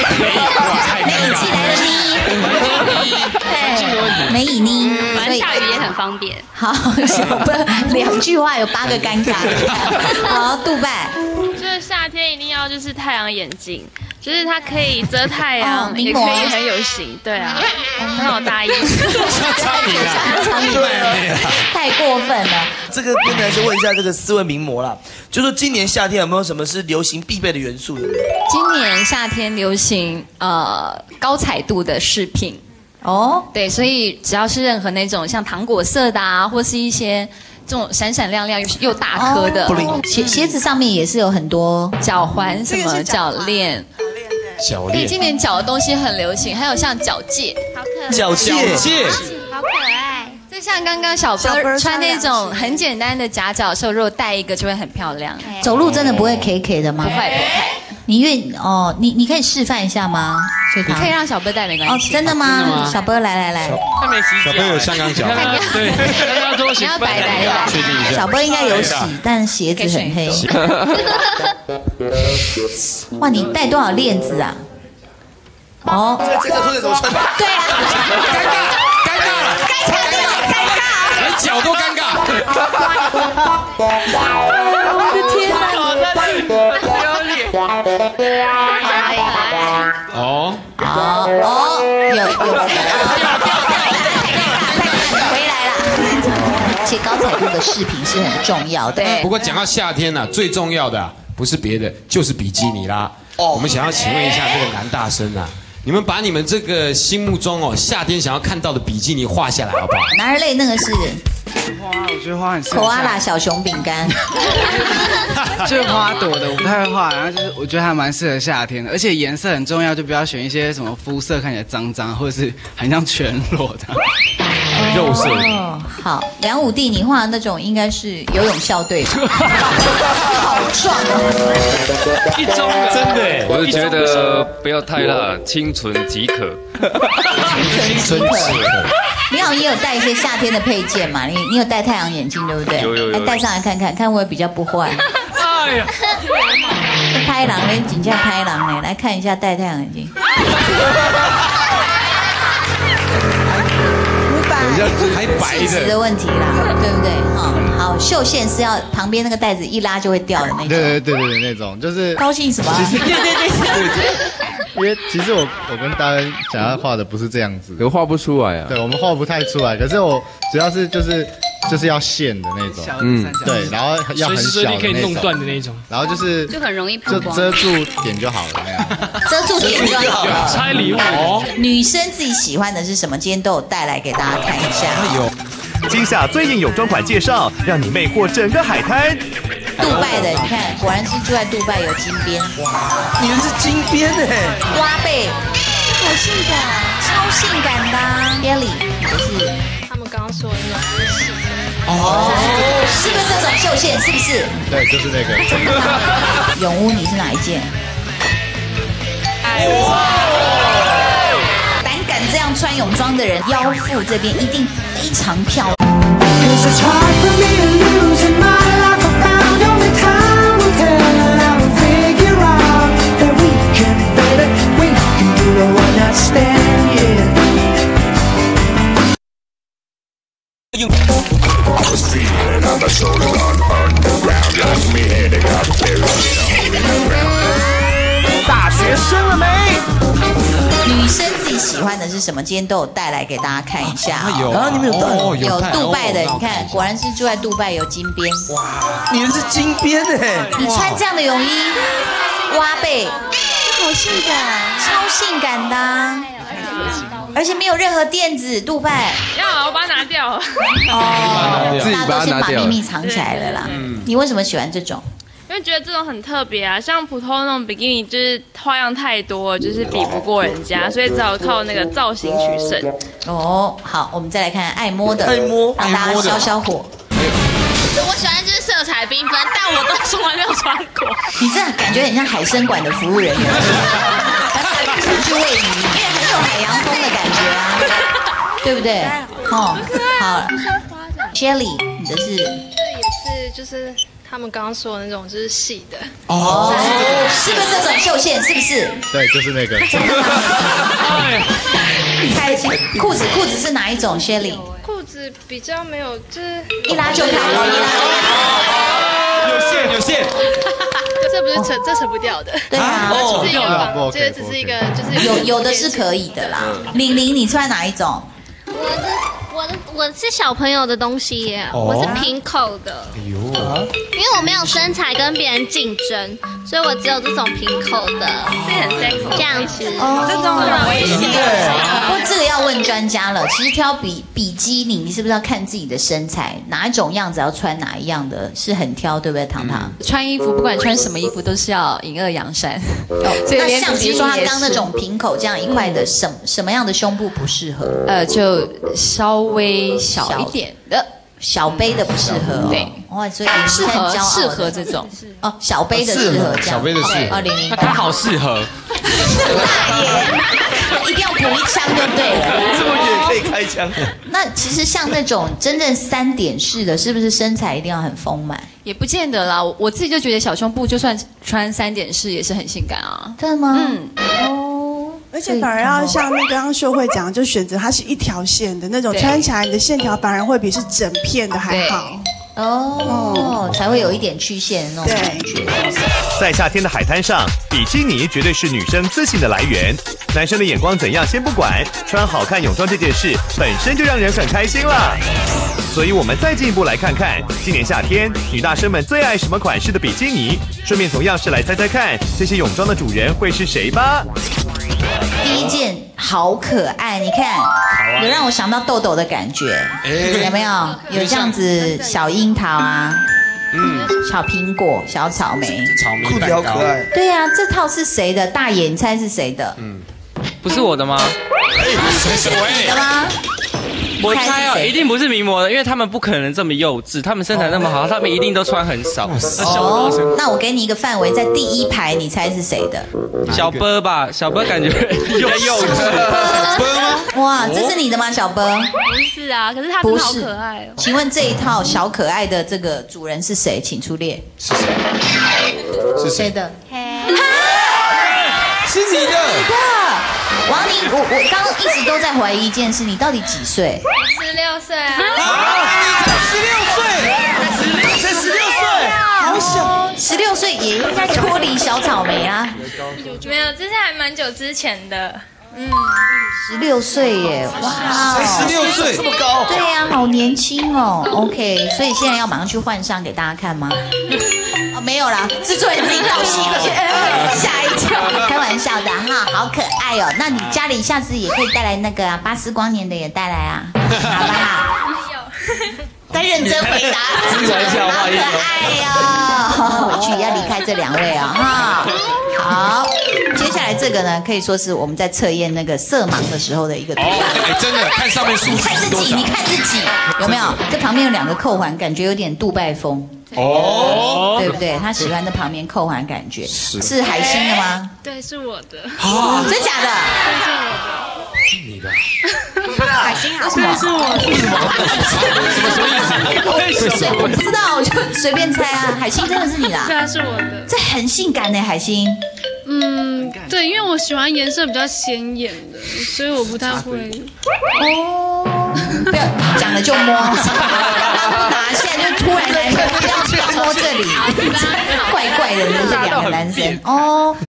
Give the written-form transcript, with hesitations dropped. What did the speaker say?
梅以季来了呢，对，梅以呢， 反正下雨也很方便。 好，不2句话有8个尴尬。好，杜拜， 就是夏天一定要就是太阳眼镜，就是它可以遮太阳，也可名模以很有型。对啊，很好搭衣服。 对，太过分了。 这个跟男生问一下这个4位名模啦，就说今年夏天有没有什么是流行必备的元素的？ 今年夏天流行高彩度的饰品哦， 对，所以只要是任何那种像糖果色的啊，或是一些这种闪闪亮亮又大颗的， 鞋子上面也是有很多脚环什么脚链。 脚链， 今年脚的东西很流行，还有像脚戒， 好可爱， 脚戒， 好可爱。 就像刚刚小波穿那种很简单的夹脚袖，如果戴一个就会很漂亮。 走路真的不会 K 的吗？ 不会。 你你可以示范一下吗？ 你可以让小波戴没关系。 哦，真的吗？小波来。 他没洗脚。小波有香港脚。 对， 你要白的。 确定一下。 小波应该有洗，但鞋子很黑。哇，你戴多少链子啊？哦， 这个拖鞋怎么穿？ 对啊， 尴尬了，连脚都尴尬。 我的天哪！ 哦， 有回来了。而且高彩度的饰品是很重要的。 不过讲到夏天呢，最重要的不是别的，就是比基尼啦。我们想要请问一下这个男大生啊，你们把你们这个心目中夏天想要看到的比基尼画下来好不好？ 男儿泪那个是花，我觉得花很适合。 口阿拉小熊饼干， 就是花朵的，我不太会画，然后就是我觉得还蛮适合夏天的，而且颜色很重要，就不要选一些什么肤色看起来脏脏，或者是很像全裸的。 肉色。 哦，好，梁武帝，你画的那种应该是游泳校队吧？好壮啊！ 一中真的， 我是觉得不要太辣，清纯即可。 清纯即可。你好像也有带一些夏天的配件嘛？你有戴太阳眼镜对不对？ 有。 来戴上来看看，看会不会比较不坏？ 哎呀， 开朗嘞，紧架开朗嘞，来看一下戴太阳眼镜。 还白气质的问题啦，对不对？好，袖线是要旁边那个带子一拉就会掉的那种。 对，那种就是高兴什么？ 因为其实我跟大家想要画的不是这样子， 可画不出来啊。 对，我们画不太出来。可是我主要是就是要线的那种，对，然后要很小的那种， 可以弄断的那种， 然后就很容易就遮住点就好了那样。 遮住点就好了。 拆礼物。 女生自己喜欢的是什么？今天都有带来给大家看一下。 今夏最硬泳装款介绍，让你魅惑整个海滩。 杜拜的，你看，果然是住在杜拜有金边。 哇，你们是金边哎！ 挖背，好性感，超性感的。Kelly， 你的是？ 他们刚刚说的那种是是不是这种袖线？是不是？ 对，就是那个。 永屋，你是哪一件？胆敢这样穿泳装的人，腰腹这边一定非常漂亮。 大学生了没？ 女生自己喜欢的是什么？今天都有带来给大家看一下。 有啊，你们有带？ 有杜拜的，你看，果然是住在杜拜有金边。 哇，你们是金边哎！ 你穿这样的泳衣，挖背，好性感，超性感的。而且没有任何垫子，杜拜。 要我把它拿掉。 哦，大家都先把秘密藏起来了啦。你为什么喜欢这种？ 因为觉得这种很特别啊，像普通那种比基尼就是花样太多，就是比不过人家，所以只好靠那个造型取胜。 哦，好，我们再来看爱摸的，让大家消消火。 我喜欢就是色彩缤纷，但我都从来没有穿过。 你这感觉很像海参馆的服务人员，想去喂鱼，因为很有海洋风的感觉啊，对不对？哦，好 ，Shelly， 你的是？ 这也是就是他们刚刚说的那种就是细的。 哦，是不是这种袖线？是不是？ 对，就是那个。 裤子是哪一种 ，Shelly？ 裤子比较没有，就是一拉就开， 有线。 这不是这扯不掉的。 对啊， 就是一个绑，这只是一个就是有的是可以的啦。玲玲，你穿哪一种？ 我是小朋友的东西耶，我是平口的。哎呦，因为我没有身材跟别人竞争，所以我只有这种平口的，这样子。 哦，这种很危险。不过这个要问专家了。其实挑比基尼，你是不是要看自己的身材，哪一种样子要穿哪一样的，是很挑，对不对，糖糖？ 穿衣服不管穿什么衣服都是要隐恶扬善。 那像比如说他刚那种平口这样一块的，什么样的胸部不适合？ 就稍微小一点的。 小杯的不适合，对，哇，所以适合这种哦，小杯的适合这样， 小杯的适合， 他好适合， 大爷，一定要补一枪就对了， 这么远可以开枪。 那其实像那种真正3点式的，是不是身材一定要很丰满？ 也不见得啦，我自己就觉得小胸部就算穿3点式也是很性感啊。 真的吗？ 而且反而要像那刚刚秀慧讲，就选择它是一条线的那种，穿起来你的线条反而会比是整片的还好。 哦，才会有一点曲线那种感觉。 在夏天的海滩上，比基尼绝对是女生自信的来源。男生的眼光怎样先不管，穿好看泳装这件事本身就让人很开心了。所以我们再进一步来看看，今年夏天女大生们最爱什么款式的比基尼？顺便从样式来猜猜看，这些泳装的主人会是谁吧？ 第一件好可爱，你看，有让我想到豆豆的感觉，有没有？有这样子小樱桃啊，小苹果、小草莓， 裤子好可爱。 对啊，这套是谁的？大爷，你猜是谁的？ 不是我的吗？ 是你的吗？ 我猜啊，一定不是名模的，因为他们不可能这么幼稚，他们身材那么好，他们一定都穿很少。 那我给你一个范围，在第1排，你猜是谁的？ 小波吧，小波感觉幼稚。 哇，这是你的吗，小波？ 不是啊，可是他真的好可爱哦。 请问这一套小可爱的这个主人是谁？请出列。 是谁？是谁的？ 是你的。 王宁，我刚刚一直都在怀疑一件事，你到底几岁 ？16岁啊！ 你才16岁，才16岁，好小 ，16岁也应该脱离小草莓啊。 没有，这是还蛮久之前的。 16岁耶，哇 ，16岁这么高， 对呀，好年轻哦。OK， 所以现在要马上去换上给大家看吗？哦，没有啦，制作人自己倒吸一口，吓一跳，开玩笑的哈，好可爱哦。那你家里下次也可以带来那个啊，巴斯光年的也带来啊，好不好？再认真回答，好可爱哟。回去要离开这2位啊，哈。好，接下来这个呢，可以说是我们在测验那个色盲的时候的一个图案。 真的，看上面数字多少？ 你看自己有没有？这旁边有2个扣环，感觉有点杜拜风。 哦， 对不对？他喜欢在旁边扣环，感觉是海星的吗？ 对，是我的。 真假的？ 是我的。 你的。 海星好什么？ 是我的。 什么意思？ 我不知道，我就随便猜啊。海星真的是你啦？ 对啊，是我的。 这很性感呢，海星。 对，因为我喜欢颜色比较显眼的，所以我不太会。 不要讲了就摸，拿现在就突然来，不要摸这里，怪怪的，这2个男生哦。